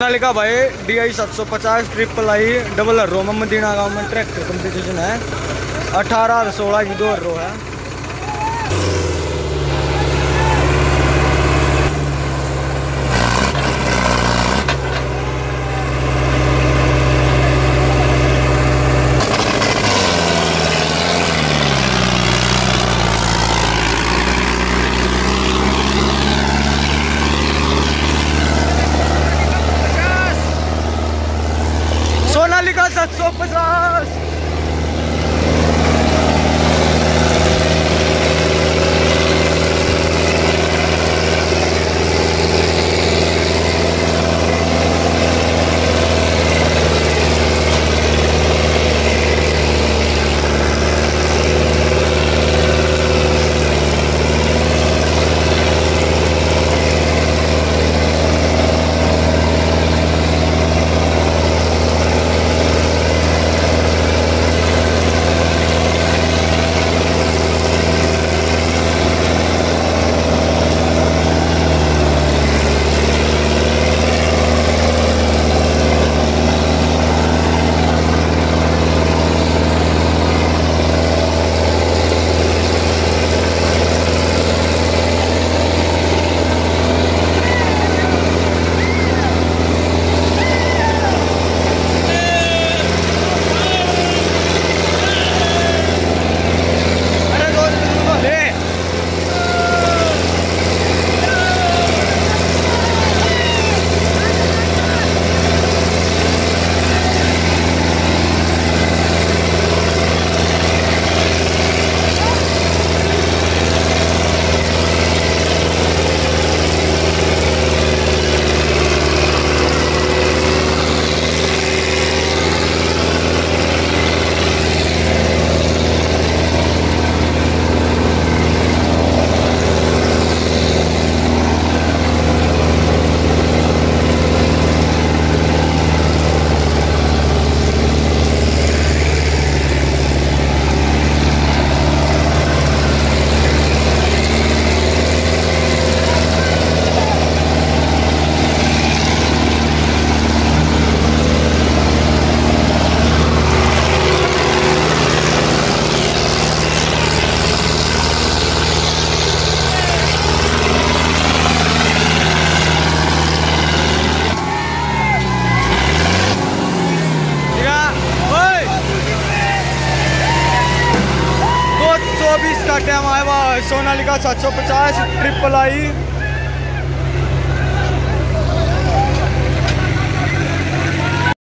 सोनालिका भाई DI 750 triple I double row में मदीना गांव में ट्रैक्टर कंपटीशन है। 18 और 16 की 2 रो है। सोनालिका 750 का टाइम आया हुआ सोनालिका 750 ट्रिपल आई